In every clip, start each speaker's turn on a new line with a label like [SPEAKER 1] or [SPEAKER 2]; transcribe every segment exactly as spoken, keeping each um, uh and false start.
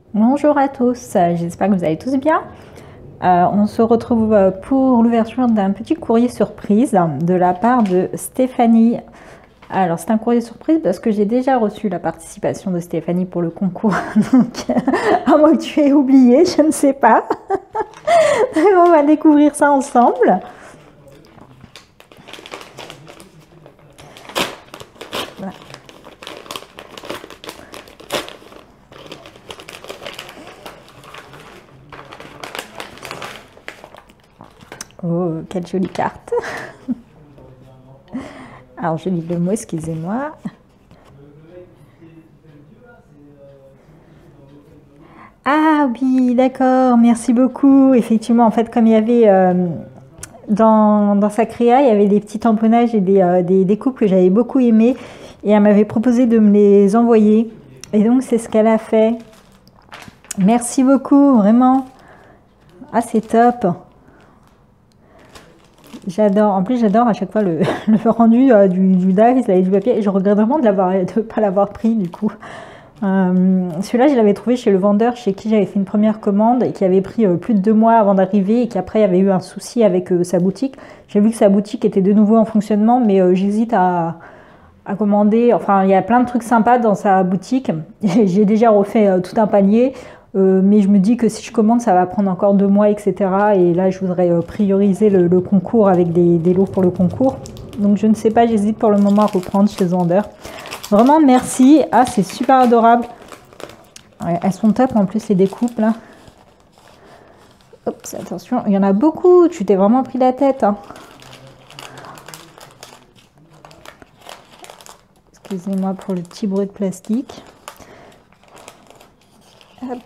[SPEAKER 1] Bonjour à tous, j'espère que vous allez tous bien. Euh, on se retrouve pour l'ouverture d'un petit courrier surprise de la part de Stéphanie. Alors c'est un courrier surprise parce que j'ai déjà reçu la participation de Stéphanie pour le concours, donc à moins que tu aies oublié, je ne sais pas. On va découvrir ça ensemble. Voilà. Oh, quelle jolie carte. Alors, je lis le mot, excusez-moi. Ah oui, d'accord, merci beaucoup. Effectivement, en fait, comme il y avait euh, dans, dans sa créa, il y avait des petits tamponnages et des, euh, des découpes que j'avais beaucoup aimées. Et elle m'avait proposé de me les envoyer. Et donc, c'est ce qu'elle a fait. Merci beaucoup, vraiment. Ah, c'est top. J'adore. En plus, j'adore à chaque fois le, le rendu euh, du, du dice avec du papier. Et je regrette vraiment de ne pas l'avoir pris, du coup. Euh, Celui-là, je l'avais trouvé chez le vendeur chez qui j'avais fait une première commande et qui avait pris euh, plus de deux mois avant d'arriver et qui après avait eu un souci avec euh, sa boutique. J'ai vu que sa boutique était de nouveau en fonctionnement, mais euh, j'hésite à, à commander. Enfin, il y a plein de trucs sympas dans sa boutique. J'ai déjà refait euh, tout un panier. Euh, mais je me dis que si je commande, ça va prendre encore deux mois, et cetera. Et là, je voudrais euh, prioriser le, le concours avec des, des lots pour le concours. Donc, je ne sais pas, j'hésite pour le moment à reprendre chez vendeur. Vraiment, merci. Ah, c'est super adorable. Ouais, elles sont top en plus, les découpes là. Oups, attention, il y en a beaucoup. Tu t'es vraiment pris la tête. Hein. Excusez-moi pour le petit bruit de plastique. Hop.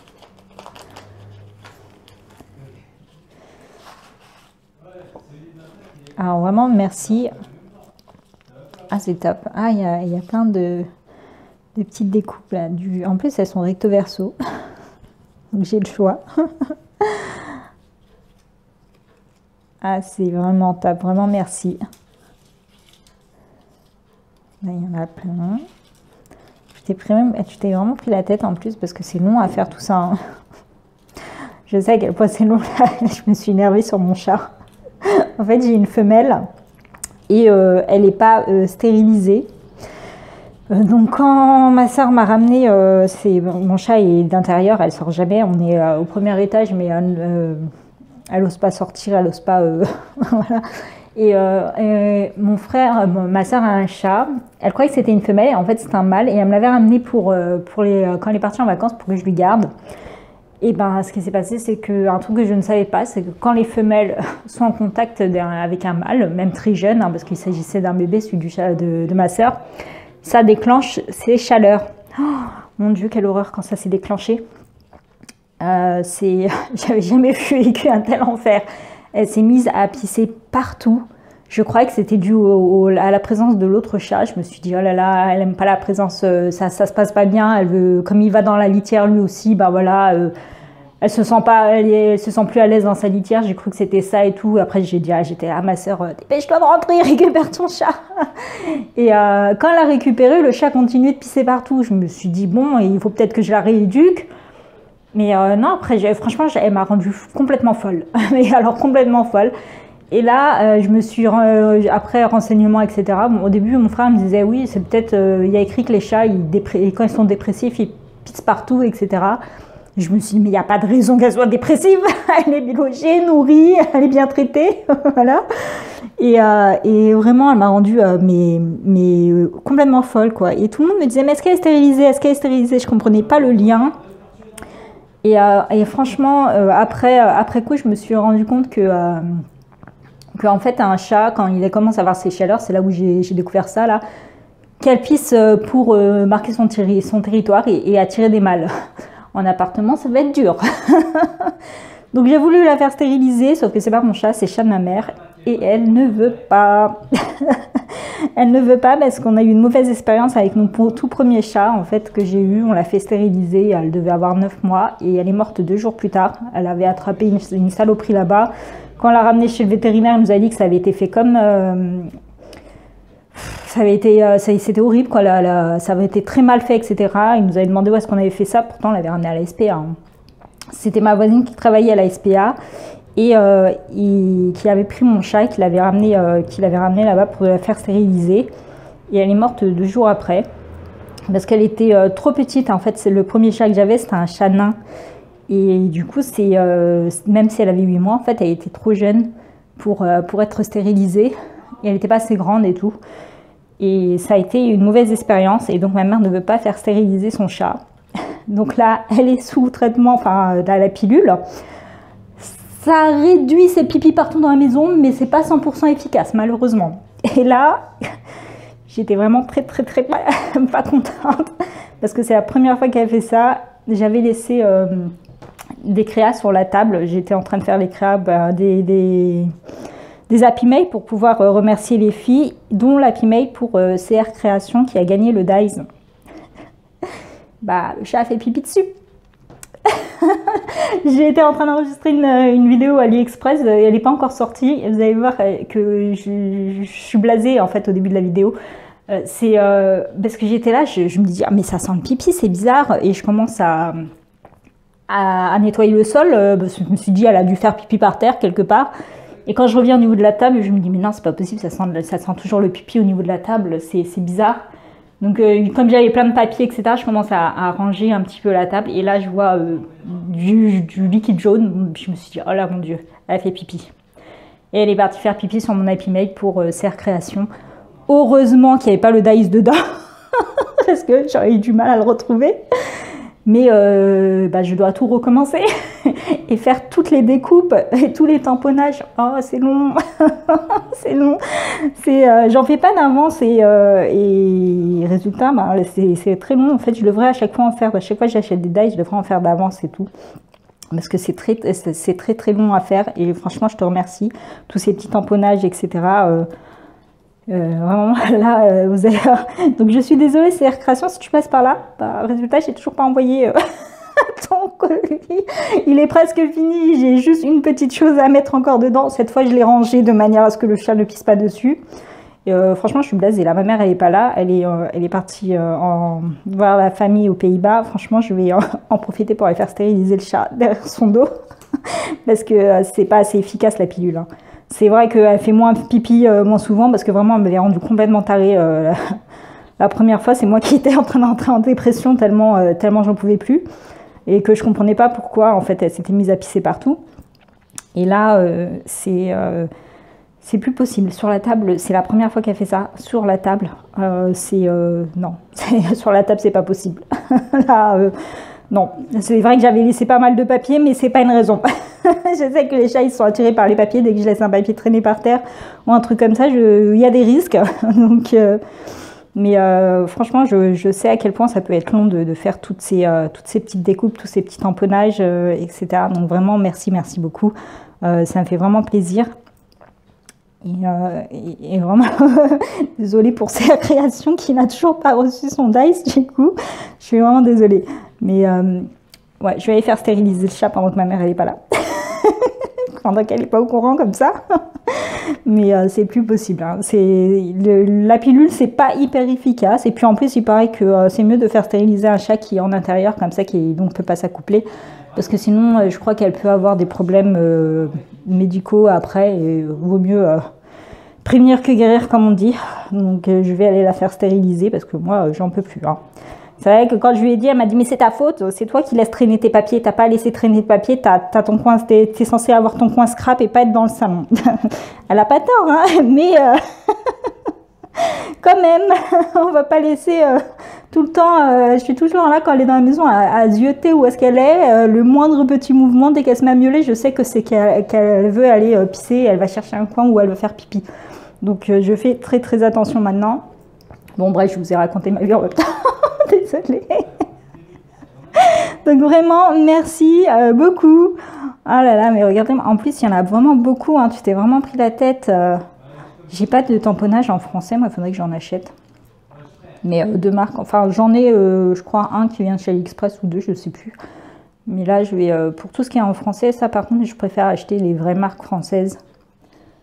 [SPEAKER 1] Alors vraiment merci. Ah c'est top. Ah il y a, y a plein de, de petites découpes là. Du... En plus elles sont recto verso. Donc j'ai le choix. Ah c'est vraiment top. Vraiment merci. Là il y en a plein. Tu t'es vraiment pris la tête en plus parce que c'est long à faire tout ça. Hein. Je sais à quel point c'est long. Là. Je me suis énervée sur mon chat. En fait, j'ai une femelle et euh, elle n'est pas euh, stérilisée. Euh, donc, quand ma soeur m'a ramené, euh, mon chat est d'intérieur, elle sort jamais. On est euh, au premier étage, mais euh, elle n'ose pas sortir, elle n'ose pas. Euh, voilà. Et, euh, et mon frère, ma soeur a un chat. Elle croyait que c'était une femelle, en fait c'est un mâle. Et elle me l'avait ramené pour, pour les, quand elle est partie en vacances pour que je lui garde. Et ben, ce qui s'est passé, c'est qu'un truc que je ne savais pas, c'est que quand les femelles sont en contact avec un mâle, même très jeune, hein, parce qu'il s'agissait d'un bébé, celui du chat de, de ma soeur, ça déclenche ces chaleurs. Oh, mon Dieu, quelle horreur quand ça s'est déclenché. Euh, J'avais jamais vécu un tel enfer. Elle s'est mise à pisser partout. Je croyais que c'était dû au, au, à la présence de l'autre chat. Je me suis dit, oh là là, elle aime pas la présence, euh, ça, ça se passe pas bien. Elle veut, comme il va dans la litière lui aussi, bah voilà, euh, elle se sent pas, elle, est, elle se sent plus à l'aise dans sa litière. J'ai cru que c'était ça et tout. Après, j'ai dit, ah, j'étais là, ma soeur, dépêche-toi de rentrer, récupère ton chat. Et euh, quand elle a récupéré, le chat continuait de pisser partout. Je me suis dit, bon, il faut peut-être que je la rééduque. Mais euh, non, après, franchement, elle m'a rendue complètement folle. Mais alors, complètement folle. Et là, euh, je me suis, euh, après renseignements, et cetera. Bon, au début, mon frère me disait, oui, c'est peut-être, euh, il y a écrit que les chats, ils quand ils sont dépressifs, ils pissent partout, et cetera. Je me suis dit, mais il n'y a pas de raison qu'elle soit dépressive. Elle est bien logée, nourrie, elle est bien traitée. Voilà. Et, euh, et vraiment, elle m'a rendue euh, mais, mais, euh, complètement folle, quoi. Et tout le monde me disait, mais est-ce qu'elle est stérilisée? Est-ce qu'elle est stérilisée? Je ne comprenais pas le lien. Et, euh, et franchement, euh, après, euh, après coup, je me suis rendu compte que, euh, que en fait, un chat, quand il commence à avoir ses chaleurs, c'est là où j'ai découvert ça, là, qu'elle pisse pour euh, marquer son, son territoire et, et attirer des mâles. En appartement, ça va être dur. Donc j'ai voulu la faire stériliser, sauf que c'est pas mon chat, c'est le chat de ma mère. Et elle ne veut pas. Elle ne veut pas parce qu'on a eu une mauvaise expérience avec mon tout premier chat en fait que j'ai eu. On l'a fait stériliser, elle devait avoir neuf mois et elle est morte deux jours plus tard. Elle avait attrapé une, une saloperie là-bas. Quand on l'a ramenée chez le vétérinaire, elle nous a dit que ça avait été fait comme... Euh, ça avait été, euh, c'était horrible, quoi. La, la, ça avait été très mal fait, et cetera. Il nous avait demandé où est-ce qu'on avait fait ça. Pourtant, on l'avait ramené à la S P A. Hein. C'était ma voisine qui travaillait à la S P A et euh, il, qui avait pris mon chat et qui l'avait ramené, euh, qui l'avait ramené là-bas pour la faire stériliser. Et elle est morte deux jours après parce qu'elle était euh, trop petite. En fait, c'est le premier chat que j'avais, c'était un chat nain. Et du coup, c'est euh, même si elle avait huit mois, en fait, elle était trop jeune pour, euh, pour être stérilisée. Et elle n'était pas assez grande et tout. Et ça a été une mauvaise expérience. Et donc, ma mère ne veut pas faire stériliser son chat. Donc là, elle est sous traitement, enfin, à la pilule. Ça réduit ses pipis partout dans la maison, mais c'est pas cent pour cent efficace, malheureusement. Et là, j'étais vraiment très, très, très pas, pas contente. Parce que c'est la première fois qu'elle fait ça. J'avais laissé... Euh, des créas sur la table. J'étais en train de faire les créas, ben, des, des, des Happy Mail pour pouvoir euh, remercier les filles, dont l'Happy Mail pour euh, C R Création qui a gagné le D A I S. Bah, le chat a fait pipi dessus. J'ai été en train d'enregistrer une, une vidéo AliExpress et elle n'est pas encore sortie. Vous allez voir que je, je suis blasée en fait au début de la vidéo. Euh, c'est euh, parce que j'étais là, je, je me dis ah mais ça sent le pipi, c'est bizarre, et je commence à À, à nettoyer le sol, euh, parce que je me suis dit elle a dû faire pipi par terre quelque part, et quand je reviens au niveau de la table je me dis mais non c'est pas possible, ça sent, ça sent toujours le pipi au niveau de la table, c'est bizarre. Donc euh, comme j'avais plein de papiers etc, je commence à, à ranger un petit peu la table et là je vois euh, du, du liquide jaune. Je me suis dit oh là mon dieu, elle a fait pipi, et elle est partie faire pipi sur mon Happy Mail pour euh, C R Création. Heureusement qu'il n'y avait pas le D A I S dedans parce que j'aurais eu du mal à le retrouver. Mais euh, bah, je dois tout recommencer et faire toutes les découpes et tous les tamponnages. Oh, c'est long, c'est long. Euh, J'en fais pas d'avance et, euh, et résultat, bah, c'est très long. En fait, je devrais à chaque fois en faire. À chaque fois que j'achète des dies, je devrais en faire d'avance et tout. Parce que c'est très, c'est très très long à faire. Et franchement, je te remercie. Tous ces petits tamponnages, et cetera. Euh, Euh, vraiment là euh, vous allez voir. Donc je suis désolée C R Création si tu passes par là, bah, résultat j'ai toujours pas envoyé euh, ton colis, il est presque fini, j'ai juste une petite chose à mettre encore dedans. Cette fois je l'ai rangé de manière à ce que le chat ne pisse pas dessus. Et, euh, franchement je suis blasée là, ma mère elle est pas là, elle est, euh, elle est partie euh, en... voir la famille aux Pays-Bas. Franchement je vais en, en profiter pour aller faire stériliser le chat derrière son dos parce que euh, c'est pas assez efficace la pilule, hein. C'est vrai qu'elle fait moins pipi euh, moins souvent parce que vraiment elle m'avait rendu complètement tarée euh, la, la première fois. C'est moi qui étais en train d'entrer en dépression tellement, euh, tellement j'en pouvais plus et que je comprenais pas pourquoi en fait elle s'était mise à pisser partout. Et là euh, c'est euh, c'est plus possible. Sur la table, c'est la première fois qu'elle fait ça. Sur la table, euh, c'est euh, non, sur la table c'est pas possible. Là, euh, non, c'est vrai que j'avais laissé pas mal de papier, mais c'est pas une raison. Je sais que les chats ils sont attirés par les papiers. Dès que je laisse un papier traîner par terre ou un truc comme ça, il y a des risques. Donc, euh, mais euh, franchement, je, je sais à quel point ça peut être long de, de faire toutes ces, euh, toutes ces petites découpes, tous ces petits tamponnages, euh, et cetera. Donc vraiment, merci, merci beaucoup. Euh, ça me fait vraiment plaisir. Et, euh, et, et vraiment, désolée pour C R Création qui n'a toujours pas reçu son D A I S, du coup. Je suis vraiment désolée. Mais euh, ouais, je vais aller faire stériliser le chat pendant que ma mère elle est pas là. Pendant qu'elle n'est pas au courant comme ça. Mais euh, c'est plus possible. Hein. Le, la pilule, c'est pas hyper efficace. Et puis en plus, il paraît que euh, c'est mieux de faire stériliser un chat qui est en intérieur, comme ça, qui ne peut pas s'accoupler. Parce que sinon, euh, je crois qu'elle peut avoir des problèmes euh, médicaux après. Et euh, vaut mieux euh, prévenir que guérir, comme on dit. Donc euh, je vais aller la faire stériliser parce que moi, euh, j'en peux plus. Hein. C'est vrai que quand je lui ai dit, elle m'a dit mais c'est ta faute, c'est toi qui laisses traîner tes papiers, t'as pas laissé traîner tes papiers, t'as as ton coin, t'es es censé avoir ton coin scrap et pas être dans le salon. Elle a pas tort, hein, mais euh, quand même, on va pas laisser euh, tout le temps, euh, je suis toujours là quand elle est dans la maison à, à zioter où est-ce qu'elle est, euh, le moindre petit mouvement, dès qu'elle se met à miauler, je sais que c'est qu'elle qu'elle veut aller euh, pisser, elle va chercher un coin où elle veut faire pipi. Donc euh, je fais très très attention maintenant. Bon bref, je vous ai raconté ma vie en même temps. Désolée. Donc vraiment, merci euh, beaucoup. Ah là là, mais regardez, en plus, il y en a vraiment beaucoup. Hein, tu t'es vraiment pris la tête. Euh, J'ai pas de tamponnage en français, moi, il faudrait que j'en achète. Mais euh, deux marques, enfin, j'en ai, euh, je crois, un qui vient de chez AliExpress ou deux, je sais plus. Mais là, je vais, euh, pour tout ce qui est en français, ça, par contre, je préfère acheter les vraies marques françaises.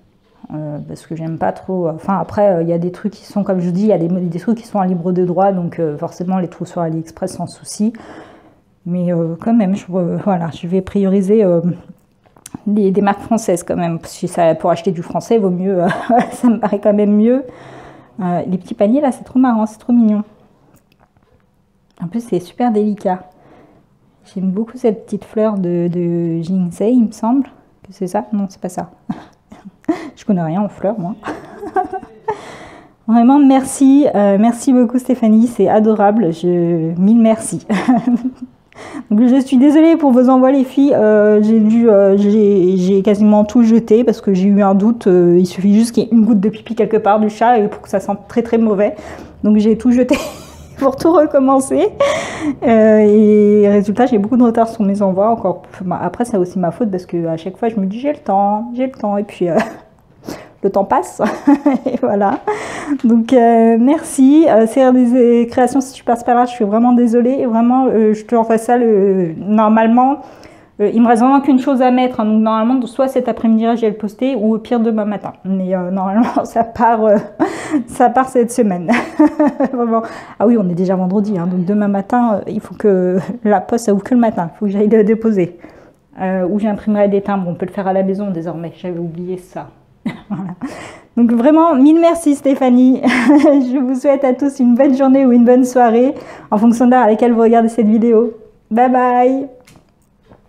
[SPEAKER 1] euh, parce que j'aime pas trop. Enfin, après, il euh, y a des trucs qui sont, comme je dis, il y a des, des trucs qui sont en libre de droit, donc euh, forcément, les trouve sur AliExpress sans souci. Mais euh, quand même, je, euh, voilà, je vais prioriser euh, les, des marques françaises quand même. Parce que ça, pour acheter du français, il vaut mieux. Euh, ça me paraît quand même mieux. Euh, les petits paniers, là, c'est trop marrant, c'est trop mignon. En plus, c'est super délicat. J'aime beaucoup cette petite fleur de, de ginseng, il me semble. Que c'est ça? Non, c'est pas ça. Je connais rien en fleurs, moi. Vraiment, merci. Euh, merci beaucoup, Stéphanie. C'est adorable. Je... Mille merci. Donc, je suis désolée pour vos envois, les filles. Euh, j'ai dû, euh, j'ai quasiment tout jeté parce que j'ai eu un doute. Euh, il suffit juste qu'il y ait une goutte de pipi quelque part du chat et pour que ça sente très très mauvais. Donc, j'ai tout jeté pour tout recommencer. Euh, et résultat, j'ai beaucoup de retard sur mes envois. Encore. Après, c'est aussi ma faute parce que à chaque fois, je me dis j'ai le temps, j'ai le temps. Et puis, euh, le temps passe. Et voilà. Donc, euh, merci. Euh, c'est des créations, si tu passes par là, je suis vraiment désolée. Et vraiment, euh, je te refais ça le... normalement. Euh, il me reste vraiment qu'une chose à mettre. Hein. Donc, normalement, soit cet après-midi, je vais le poster ou au pire demain matin. Mais euh, normalement, ça part, euh, ça part cette semaine. Vraiment. Ah oui, on est déjà vendredi. Hein. Donc, demain matin, euh, il faut que la poste, ça ouvre que le matin. Il faut que j'aille le déposer. Euh, ou j'imprimerai des timbres. On peut le faire à la maison désormais. J'avais oublié ça. Voilà. Donc vraiment, mille merci Stéphanie. Je vous souhaite à tous une bonne journée ou une bonne soirée en fonction de l'heure à laquelle vous regardez cette vidéo. Bye bye.